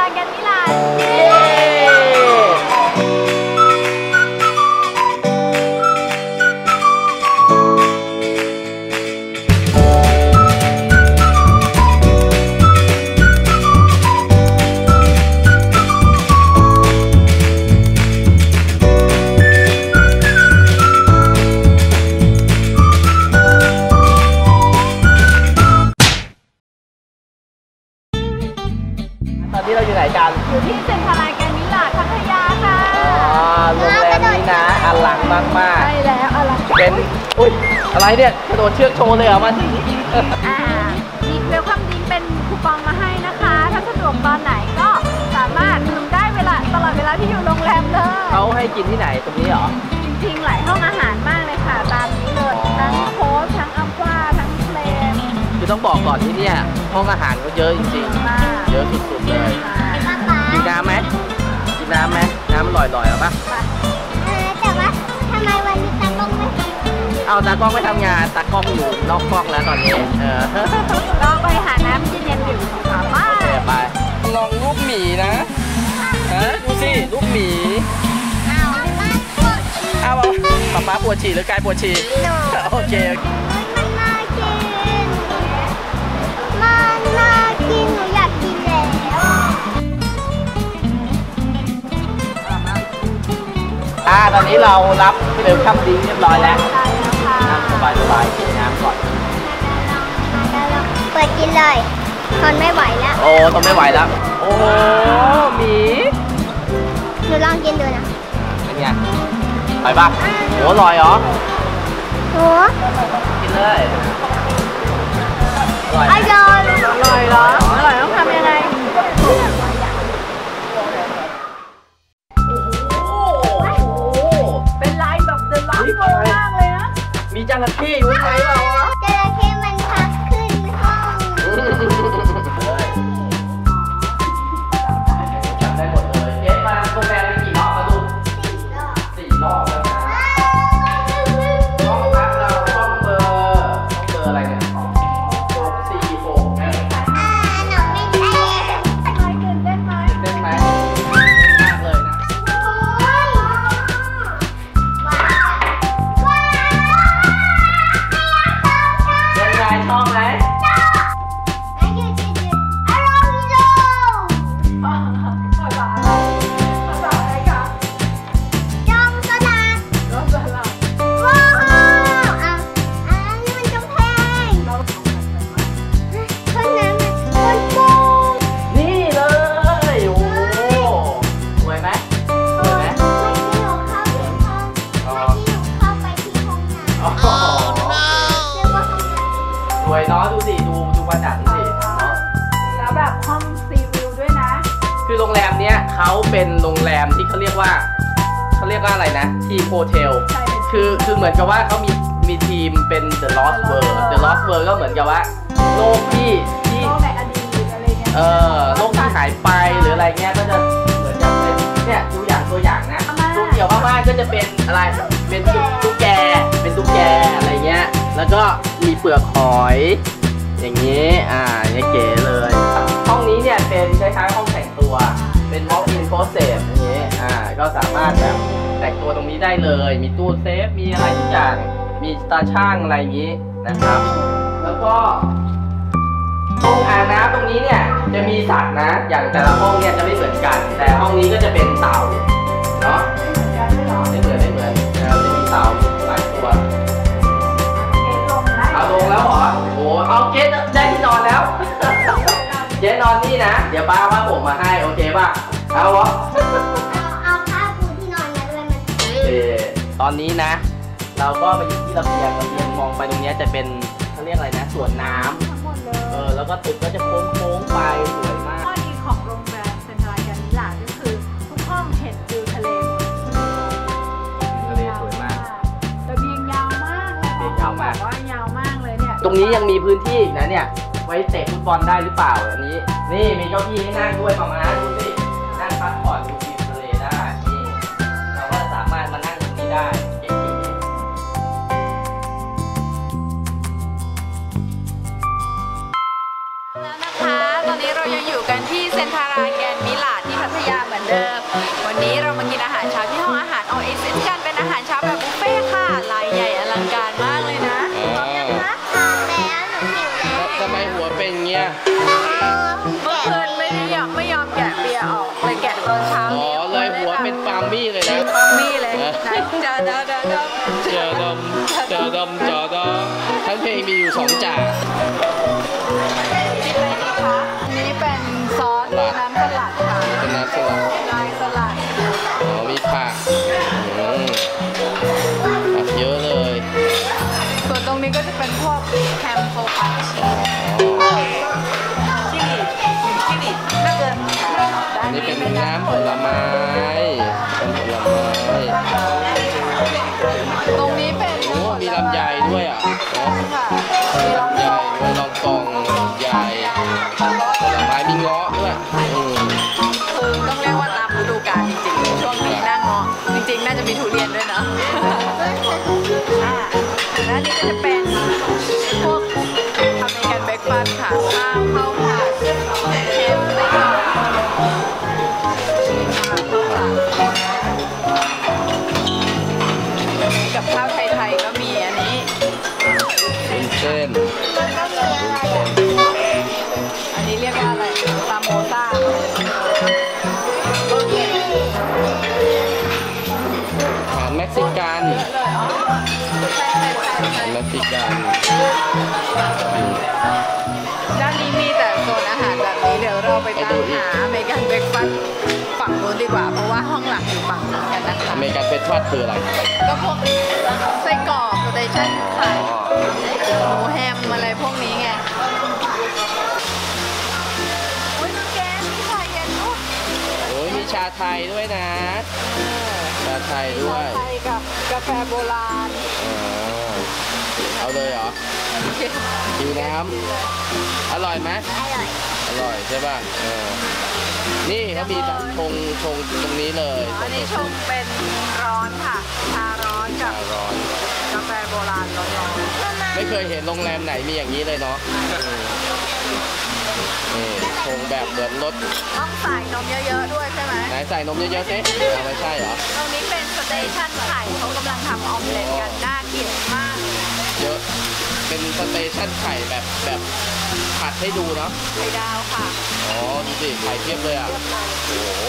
ราแกรนด์มิลานตอนนี้เราอยู่ไหนกันอยู่ที่เซ็นทรัลแกรนด์มิลานพัทยาค่ะโรงแรมนี้นะอลังมากๆใช่แล้วอลังเป็นอุ้ยอะไรเนี่ยกระโดดเชือกโชว์เลยเหรอมาที่นี่มีเวลคัมดิ้งเป็นคูปองมาให้นะคะถ้าสะดวกตอนไหนก็สามารถทำได้ตลอดเวลาที่อยู่โรงแรมเลยเขาให้กินที่ไหนตรงนี้เหรอจริงๆหลายห้องอาหารมากเลยค่ะตามนี้เลยทั้งโค้ชทั้งอัลฟาทั้งเพลนคือต้องบอกก่อนที่เนี่ยห้องอาหารก็เยอะจริงๆเยอะสุดๆเลยกินน้ำไหมกินน้ำไหมน้ำมันลอยๆหรอปะแต่ว่าทำไมวันนี้ตากล้องไม่เอาตากล้องไม่ทำงานตากล้องอยู่นอกกล้องแล้วตอนนี้ลองไปหาน้ำเย็นๆดื่มค่ะโอเคไปลองลูกหมีนะดูสิลูกหมีเอาป๊าปวดฉี่หรือกายปวดฉี่โอเคมันน่ากินหนูอยากกินแล้วตอนนี้เรารับเวลคัมดิ้งเรียบร้อยแล้วนั่งสบายๆกินน้ำก่อนเปิดกินเลยทนไม่ไหวแล้วโอ้ทนไม่ไหวแล้วโอ้หมีหนูลองกินดูนะเป็นไงอร่อยปะโอ้อร่อยเหรอโอ้กินเลยอร่อยเหรออร่อยต้องทำยังไงเป็นลายแบบเดอะล็อกโกมากเลยนะมีจระเข้อยู่ไหมเราจระเข้มันพักขึ้นห้องจำได้หมดเลยเย็บมาโรงแรมกี่รอบแล้วลูก4 รอบแล้วนะห้องพักเราห้องเบอร์อะไรเนี่ย646นะหนูไม่ได้ตื่นเต้นไหมมากเลยนะเป็นไงชอบไหมสวยเนาะดูสิดูบรรยากาศดูสิเนาะแล้วแบบห้องซีวิวด้วยนะคือโรงแรมเนี้ยเขาเป็นโรงแรมที่เขาเรียกว่าอะไรนะทีมโฮเทลคือเหมือนกับว่าเขามีทีมเป็น The Lost World The Lost World ก็เหมือนกับว่าโลกที่โลกในอดีตอะไรเงี้ยโลกที่หายไปหรืออะไรเงี้ยก็จะเหมือนกับเป็นเนี่ยตัวอย่างนะตัวเกี่ยวมากๆก็จะเป็นอะไรเป็นตุ๊กแกอะไรเงี้ยแล้วก็มีเปลือกหอยอย่างนี้เนี่ยเก๋เลยห้องนี้เนี่ยเป็นคล้ายๆห้องแต่งตัวเป็น walk-in closet อย่างนี้ก็สามารถแบบแต่งตัวตรงนี้ได้เลยมีตู้เซฟมีอะไรทุกอย่างมีตาช่างอะไรอย่างนี้นะครับแล้วก็ตรงอ่างน้ำตรงนี้เนี่ยจะมีสัตว์นะอย่างแต่ละห้องเนี่ยจะไม่เหมือนกันแต่ห้องนี้ก็จะเป็นเต่าเนาะไม่เหมือนจะมีเต่าหลายตัวเอาลงแล้วเหรอโอ้เอาเกสได้ที่นอนแล้วเกสนอนนี่นะเดี๋ยวป้าว่าผมมาให้โอเคป่ะเอาวะเอาผ้าปูที่นอนมาด้วยมันตอนนี้นะเราก็มาอยู่ที่ระเบียงมองไปตรงนี้จะเป็นเขาเรียกอะไรนะสวนน้ำทั้งหมดเลยแล้วก็ตึกก็จะโค้งไปสวยมากข้อดีของโรงแรมเซ็นทรัลแกรนด์มิลานก็คือทุกห้องเห็นวิวทะเลสวยมากระเบียงยาวมากว่ายาวมากเลยเนี่ยตรงนี้ยังมีพื้นที่อีกนะเนี่ยไว้เตะฟุตบอลได้หรือเปล่าอันนี้นี่มีเก้าอี้ให้นั่งด้วยประมาณดูสินั่งพักผ่อนดูวิวทะเลได้นี่เราก็สามารถมานั่งตรงนี้ได้แล้วนะคะตอนนี้เรายังอยู่กันที่เซ็นทรัลแกรนด์มิเดิมวันนี้เรามากินอาหารเช้าที่ห้องอาหารOasisกันเป็นอาหารเช้าแบบบุฟเฟ่ต์ค่ะรายใหญ่อลังการมากเลยนะทำไมหัวเป็นเงี้ยเมื่อคืนไม่ยอมแกะเบียร์ออกเลยแกะตอนเช้าอ๋อนี้เลยหัวเป็นปาล์มมี่เลยนะนี่เลยไหนเจอเจอดำเจอดำทั้งเพลงมีอยู่2 จากนี่เป็นซอสน้ำสลัดค่ะเป็นน้ำสลัดลายสลัดอ๋อมีผักผักเยอะเลยส่วนตรงนี้ก็จะเป็นพวกแฮมโซฟาชิลิน่าเกินอันนี้เป็นน้ำผลไม้ตรงนี้เป็นโอ้มีลำไยด้วยอ่ะค่ะลำไยด้วยลองกองใหญ่ผลไม้มีเงาะด้วยคือต้องเรียกว่าตามฤดูกาลจริงๆช่วงนี้หน้าเงาะจริงๆน่าจะมีทุเรียนด้วยเนาะและนี่ก็จะเป็นพวกอเมริกันเบรคฟาสต์ค่ะข้าวผัดเค็มกับข้าวไทยๆก็มีอันนี้เป็นเส้นอันนี้เรียกว่าอะไรซาโมซ่าอาหารเม็กซิกันเม็กซิกันด้านนี้มีแต่โซนอาหารแบบนี้เดี๋ยวเราไปตามหาอเมริกันเบรคฟาสต์ฝั่งนู้นดีกว่าเพราะว่าห้องหลังอยู่ฝั่งนู้นกันนะคะอเมริกันเป็นทอดคืออะไรก็พวกไส้กรอกสเตชันไข่หมูแฮมอะไรพวกนี้ไงโอ้ยน้องแกมีชาเย็นด้วยโอ้ยมีชาไทยด้วยนะ ชาไทยด้วยชาไทยกับกาแฟโบราณเอาเลยเหรอหิวน้ำอร่อยไหมอร่อยใช่ป่ะนี่เขามีชงตรงนี้เลยอันนี้ชงเป็นร้อนค่ะชาร้อนกับร้อนกาแฟโบราณร้อนๆไม่เคยเห็นโรงแรมไหนมีอย่างนี้เลยเนาะนี่ชงแบบเหมือนรถต้องใส่นมเยอะๆด้วยใช่ไหมไหนใส่นมเยอะๆสิไม่ใช่เหรอตรงนี้เป็นสเตชันไข่เขากำลังทำออมเล็ตกันน่ากินมากเยอะเป็นสเตชันไข่แบบผัดให้ดูเนาะไข่ดาวค่ะอ๋อดูสิไข่เทียบเลยอ่ะโอ้โห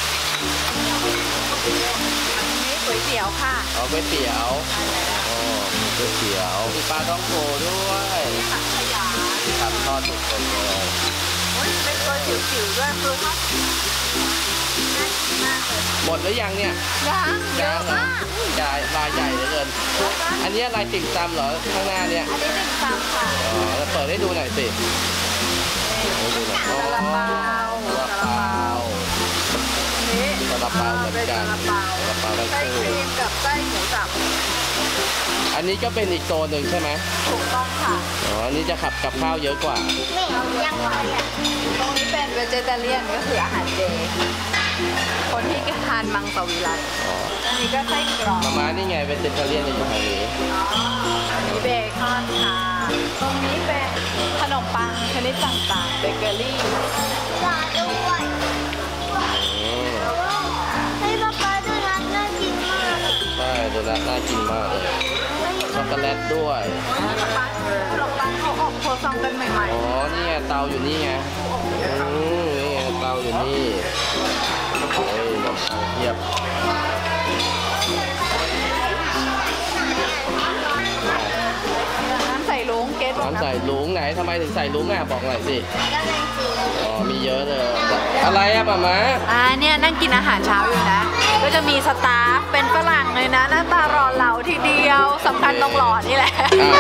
อันนี้ก๋วยเตี๋ยวค่ะเอาก๋วยเตี๋ยวอ๋อก๋วยเตี๋ยวมีปลาต้องโกด้วยสังขยาทำทอดสดๆเลยโอ้ยเป็นตัวจิ๋วๆด้วยคือน่ากินมากเลยหมดหรือยังเนี่ยยังเยอะเหรอมากใหญ่ลายใหญ่เหลือเกิน อันนี้อะไรติ่มซำเหรอข้างหน้าเนี่ยอันนี้ติ่มซำค่ะอ๋อแล้วเปิดให้ดูหน่อยสิให้ดูหน่อยซาลาเปาซาลาเปานี่ซาลาเปาเหมือนกันซาลาเปาซาลาเปาทั้งไส้คู่ครีมกับไส้หมูสับอันนี้ก็เป็นอีกโซนหนึ่งใช่ไหมถูกต้องค่ะอ๋อ อันนี้จะขับกับข้าวเยอะกว่าตรงนี้เป็นเวจิเตเรียนก็คืออาหารเจ คนที่ทานมังสวิรัติอ๋ออันนี้ก็ไส้กรอกมานี่ไงเป็นเซนเตอร์เลียนจะอยู่ทางนี้อันนี้เบคอนค่ะ ตรงนี้เป็นขนมปังชนิดต่างๆ เบเกอรี่อืมให้ป๊าป๊าดูนัดน่ากินมากใช่โดนัทน่ากินมากเลย ช็อกโกแลตด้วยขนมปังเขาอบโคซองกันใหม่อ๋อ นี่ไงเตาอยู่นี่ไงนี่ไงเตาอยู่นี่เฮ้ยขนมปังเทียบๆ น้ำใส่ลุงเกสบอกน้ำใส่ลุงไหนทำไมถึงใส่ลุงอ่ะบอกหน่อยสิก็เลยจริงอ๋อ มีเยอะเลย อะไรอะหมาม้าเนี่ยนั่งกินอาหารเช้าอยู่นะ ก็จะมีสตาฟเป็นฝรั่งเลยนะ หน้าตาหล่อเหลาทีเดียวสำคัญตรงหล่อนี่แหละ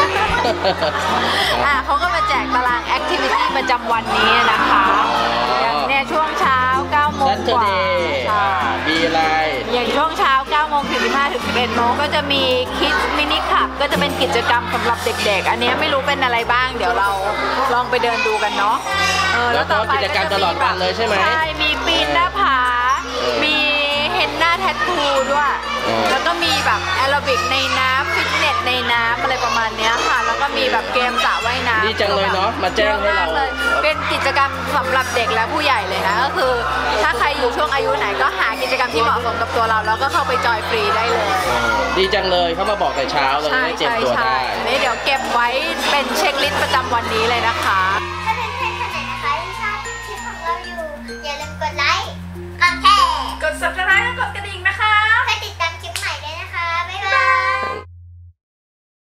เขาก็มาแจกตารางแอคทิวิตี้ประจำวันนี้นะคะอย่างเนี่ยช่วงเช้า 9 โมงกว่า Saturday มีอะไรอย่างช่วงเช้า 9 โมง 45 ถึง 11 โมงก็จะมีคิดมินิคับก็จะเป็นกิจกรรมสำหรับเด็กๆ อันนี้ไม่รู้เป็นอะไรบ้าง เดี๋ยวเราลองไปเดินดูกันเนาะแล้วก็กิจกรรมตลอดวันเลยใช่ไหมใช่ มีปีนหน้าผา มีเฮนน่าแทททูด้วย แล้วก็มีแบบแอโรบิกในน้ำฟิตเนสในน้ำอะไรประมาณเนี้ยค่ะ แล้วก็มีแบบเกมสระว่ายน้ำดีจังเลยเนาะ มาแจ้งให้เรายอะมกลยเป็นกิจจกรรมสำหรับเด็กและผู้ใหญ่เลยนะก็คือถ้าใครอยู่ช่วงอายุไหนก็หากิจกรรมที่เหมาะสมกับตัวเราแล้วก็เข้าไปจอยฟรีได้เลยดีจังเลยเขามาบอกแต่เช้าเราจะได้เตรียมตัวได้นี่เดี๋ยวเก็บไว้เป็นเช็คลิสต์ประจำวันนี้เลยนะคะถ้าเป็นเพื่อนคนไหนนะคะที่ชอบคลิปของเราอยู่อย่าลืมกดไลค์กดแชร์กด subscribe และกดกระดิ่ง